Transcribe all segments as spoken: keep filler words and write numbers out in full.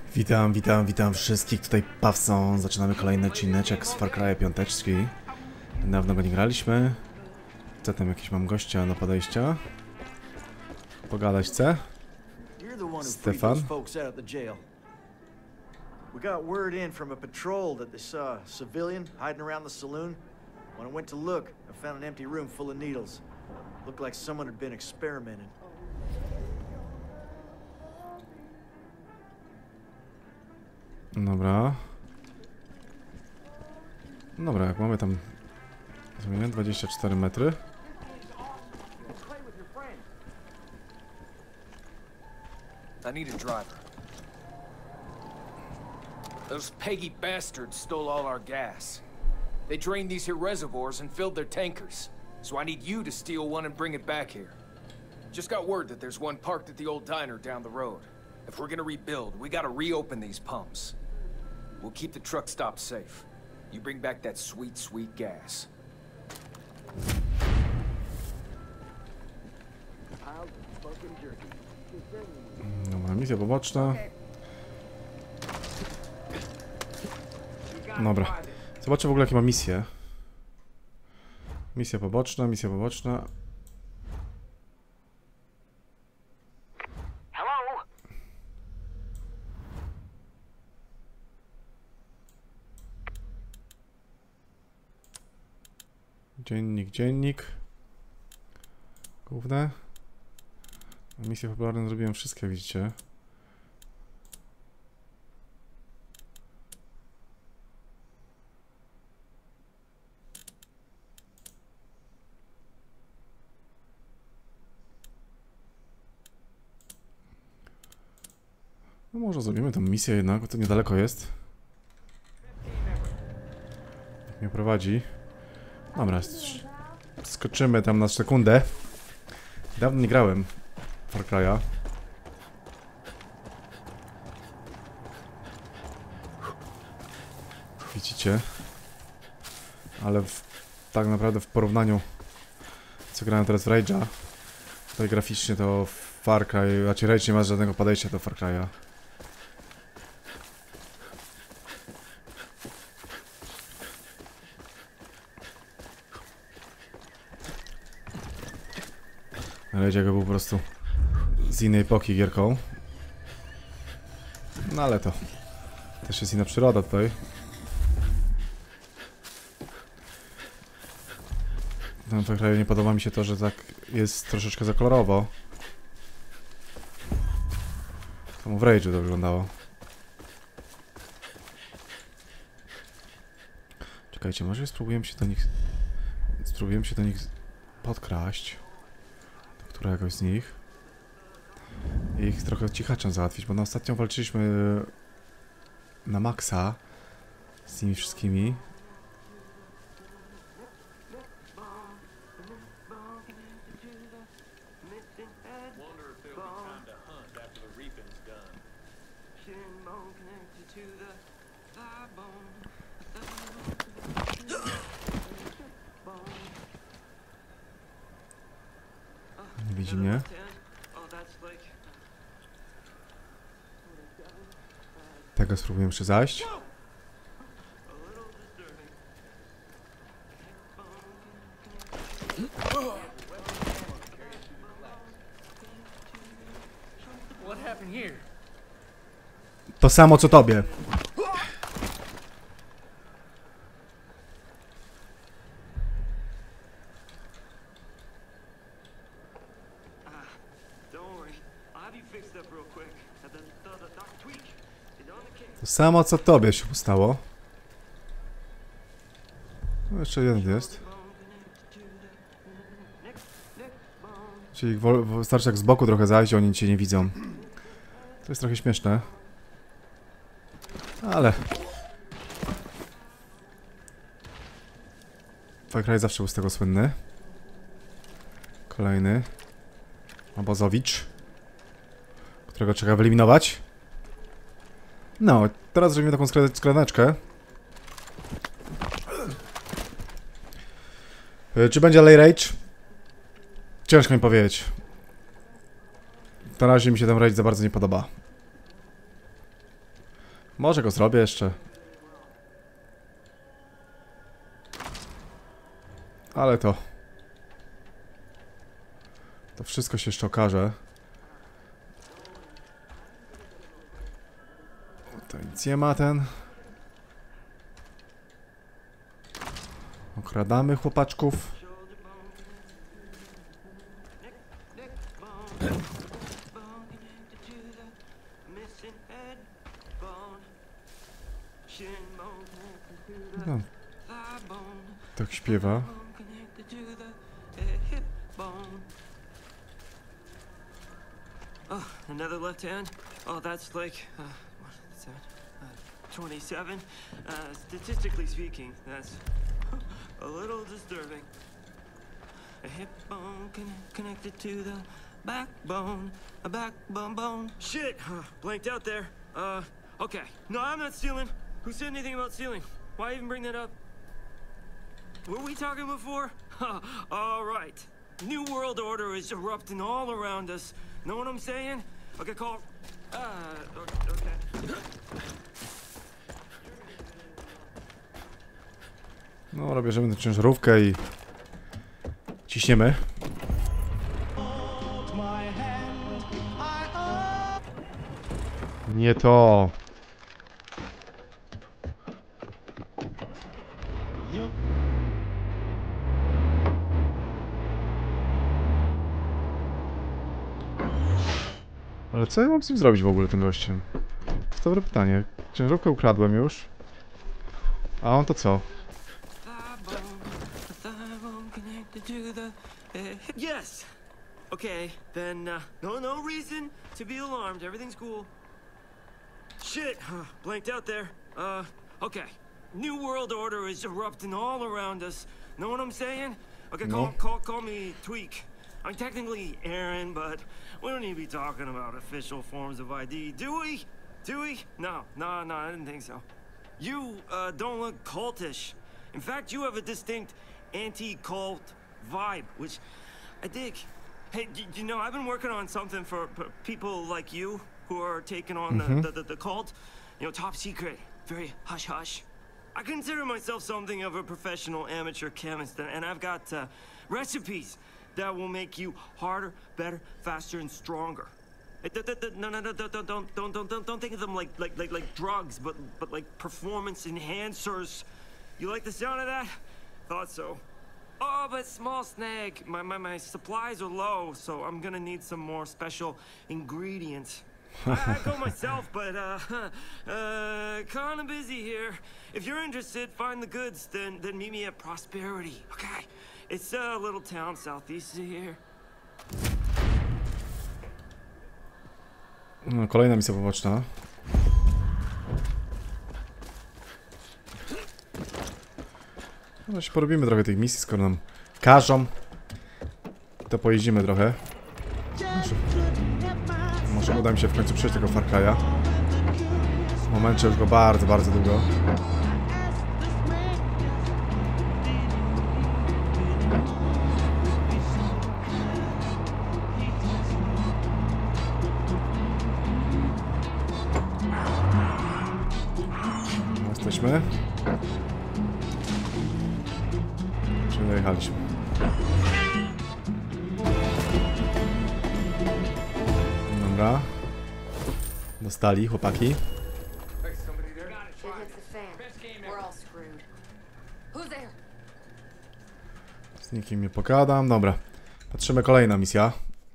Witam, witam, witam wszystkich, tutaj Pawson. Zaczynamy kolejny odcineczek z Far Cry'a piąteczki. Dawno go nie graliśmy. Co tam, jakiś mam gościa na podejścia? Pogadać chcę? Stefan? We got word in from a patrol that they saw a civilian hiding around the saloon. When I went to look, I found an empty room full of needles. Looked like someone had been experimenting. Dobra. Dobra, jak mamy tam dwadzieścia cztery metry. I need a driver. Those Peggy bastards stole all our gas. They drained these here reservoirs and filled their tankers. So I need you to steal one and bring it back here. Just got word that there's one parked at the old diner down the road. If we're gonna rebuild, we gotta reopen these pumps. We'll keep the truck stop safe. You bring back that sweet, sweet gas. Dobra, misja poboczna. Dobra. Zobaczę w ogóle jakie ma misje. Misja poboczna, misja poboczna. Dziennik, dziennik. Główne. Misje popularne zrobiłem wszystkie, widzicie. No może zrobimy tą misję jednak, bo to niedaleko jest. Jak mnie prowadzi. Dobra, skoczymy tam na sekundę. Dawno nie grałem w Far Cry'a. Widzicie? Ale w, tak naprawdę w porównaniu co grałem teraz w Rage'a, tutaj graficznie to Far Cry, znaczy Rage nie ma żadnego podejścia do Far Cry'a. Rage go był po prostu z innej epoki gierką. No ale to też jest inna przyroda tutaj. W tym Far Cry'u nie podoba mi się to, że tak jest troszeczkę za kolorowo. Samo w Rage'u to wyglądało. Czekajcie, może spróbujemy się do nich... Spróbujemy się do nich podkraść. Któregoś z nich. I ich trochę cichaczem załatwić, bo na ostatnio walczyliśmy na maksa z nimi wszystkimi. Nie widzi mnie. Tego spróbuję jeszcze zajść. To samo co tobie. To samo co tobie się stało. No jeszcze jeden jest. Czyli wystarczy jak z boku trochę zajść, oni cię nie widzą. To jest trochę śmieszne. Ale... Far Cry zawsze był z tego słynny. Kolejny. Obozowicz. Którego trzeba wyeliminować. No, teraz zrobimy taką skraneczkę. Czy będzie dalej Rage? Ciężko mi powiedzieć. Na razie mi się ten raid za bardzo nie podoba. Może go zrobię jeszcze. Ale to... To wszystko się jeszcze okaże. To nic nie ma ten. Okradamy chłopaczków. No. Tak śpiewa. Oh, another left hand? Oh, that's like, uh, what's that? Uh, twenty-seven? Uh, statistically speaking, that's a little disturbing. A hip bone con connected to the backbone, a backbone bone. Shit, uh, blanked out there. Uh, okay. No, I'm not stealing. Who said anything about stealing? Why even bring that up? What were we talking before? All right. New world order is erupting all around us. Know what I'm saying? Okay, call. Uh, okay. No, bierzemy tę ciężarówkę i ciśniemy. Nie to. Ale co ja mam z nim zrobić w ogóle, tym gościem? To jest dobre pytanie. Ciężarówkę ukradłem już. A on to co? Yes. Okay, then uh, no, no reason to be alarmed. Everything's cool. Shit, huh, blanked out there. Uh, okay. New world order is erupting all around us. Know what I'm saying? Okay, call, No. call, call me Tweak. I'm technically Aaron, but we don't need to be talking about official forms of I D, do we? Do we? No, no, no, I didn't think so. You uh, don't look cultish. In fact, you have a distinct anti-cult vibe, which I dig. Hey, y- you know, I've been working on something for p- people like you who are taking on Mhm. the, the, the, the cult. You know, top secret, very hush-hush. I consider myself something of a professional amateur chemist, and, and I've got uh, recipes that will make you harder, better, faster, and stronger. Hey, th- th- th- No, no, no, don't, don't, don't, don't, don't, don't, don't think of them like, like, like, like drugs, but, but like performance enhancers. You like the sound of that? Thought so. Oh, but small snag. My, my, my supplies are low, so I'm gonna need some more special ingredients. I, I go myself, but uh, uh, kinda busy here. If you're interested, find the goods, then then meet me at Prosperity. Okay, it's a little town southeast of here. No, kolejna misja poboczna. No się porobimy trochę tych misji, skoro nam każą. To pojeździmy trochę. Może, może uda mi się w końcu przejść tego Far Cry'a. W momencie już go bardzo, bardzo długo. Jesteśmy. Czy dojechaliśmy? Dobra. Dostali chłopaki. Shit hits the fan. We're all screwed. Who's there? Z nikim nie pogadam. Dobra. Patrzymy, kolejna misja.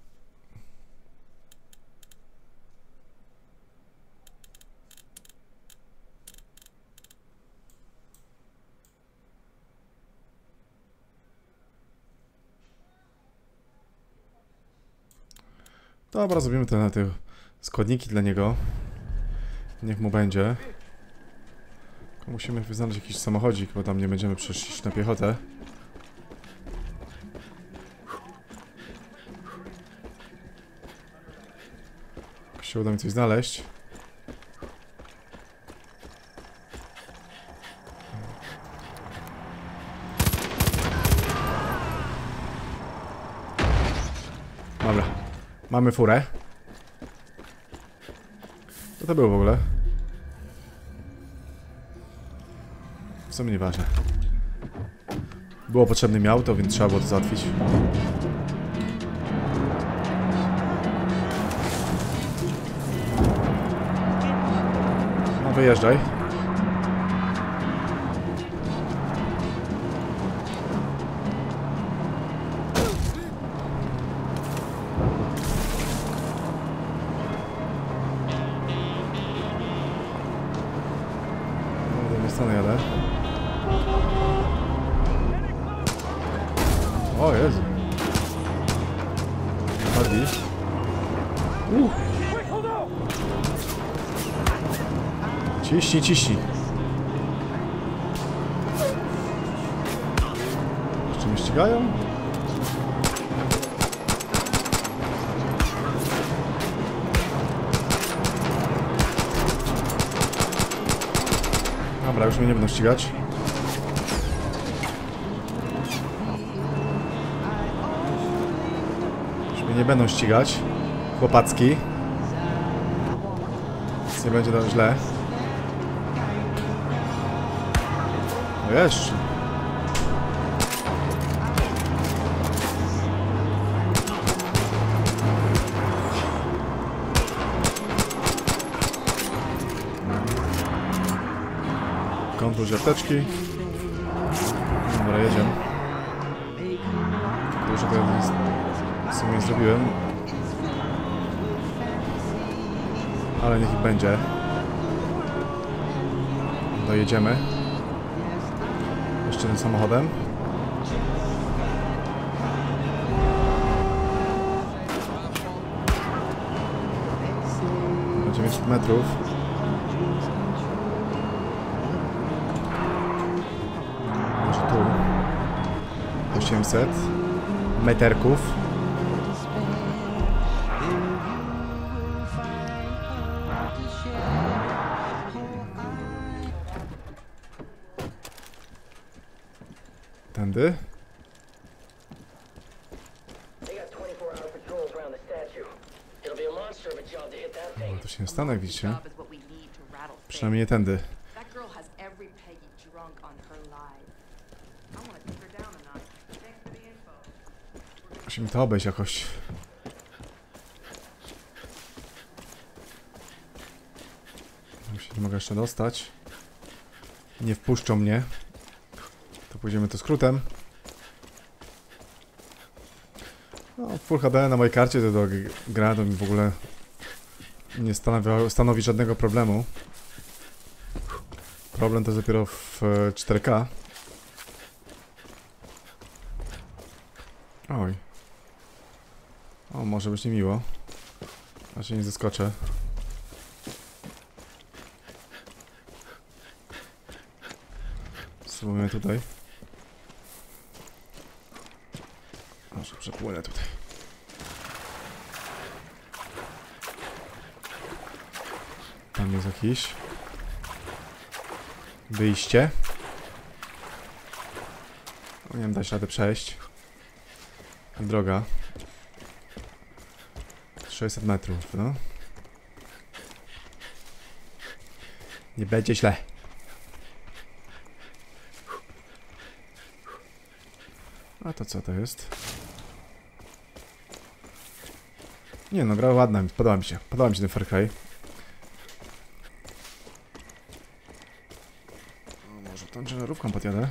Dobra, zrobimy te, te składniki dla niego. Niech mu będzie. Tylko musimy znaleźć jakiś samochodzik, bo tam nie będziemy przeszli na piechotę. Jak się uda mi coś znaleźć. Dobra. Mamy furę. Co to było w ogóle? W sumie nieważne. Było potrzebne mi auto, więc trzeba było to załatwić. No wyjeżdżaj. No, do tej strony jadę. O Jezu. Padli. Uh. Ciśnij, ciśnij. Jeszcze mnie ścigają? Dobra, już mnie nie będą ścigać. Już mnie nie będą ścigać. Chłopacki. Nic nie będzie tak źle. No jeszcze. Kontrol ziarteczki. Dobra, jedziemy. Dużo tego w sumie zrobiłem. Ale niech ich będzie. Dojedziemy. Jeszcze tym samochodem. dziewięćset metrów. Może tu. osiemset meterków. Tędy. No, to się nie stanie, jak widzicie. Przynajmniej nie tędy. Musimy to obejść jakoś. Tam się nie mogę jeszcze dostać. Nie wpuszczą mnie. To pójdziemy to skrótem. No, Full H D na mojej karcie to do gra to mi w ogóle nie stanowi, stanowi żadnego problemu. Problem to jest dopiero w cztery K. Oj. O, może być niemiło. A się nie zaskoczę. Spróbujemy tutaj. Może przepłynę tutaj. Tam jest jakiś wyjście. Powinienem dać radę przejść. Droga. sześćset metrów, no. Nie będzie źle. A to co to jest? Nie no, gra ładna, podoba mi się. Podoba mi się ten Far Cry. O, może tą ciężarówką podjadę.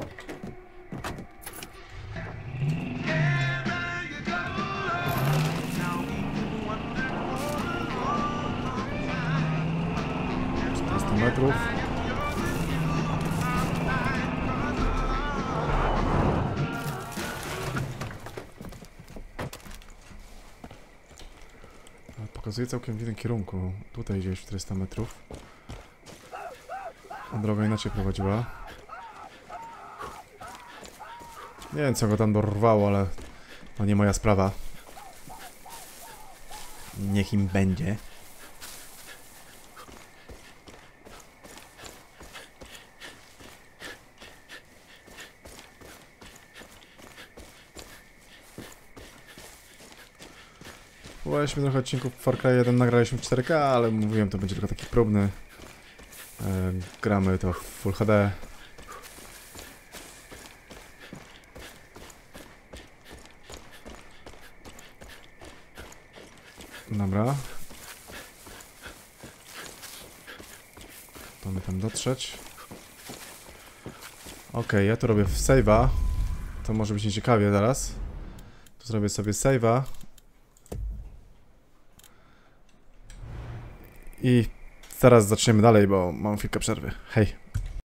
czterysta metrów. Pokazuje całkiem w innym kierunku. Tutaj gdzieś czterysta metrów. A droga inaczej prowadziła. Nie wiem co go tam dorwało, ale to nie moja sprawa. Niech im będzie. Próbowaliśmy trochę odcinków Far Cry jeden, nagraliśmy w cztery K, ale mówiłem, to będzie tylko taki próbny. E, gramy to w Full H D. Dobra. To my tam dotrzeć. Okej, okay, ja tu robię save'a. To może być nieciekawie zaraz. Tu zrobię sobie save'a. I zaraz zaczniemy dalej, bo mam chwilkę przerwy. Hej.